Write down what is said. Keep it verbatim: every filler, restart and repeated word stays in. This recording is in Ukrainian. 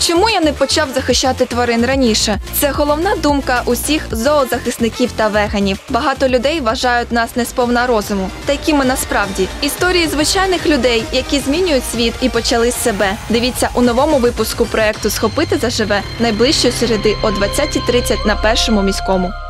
Чому я не почав захищати тварин раніше? Це головна думка усіх зоозахисників та веганів. Багато людей вважають нас не сповна розуму. Та які ми насправді. Історії звичайних людей, які змінюють світ і почали з себе. Дивіться у новому випуску проекту «Схопити заживе» найближчої середи о двадцятій тридцять на Першому міському.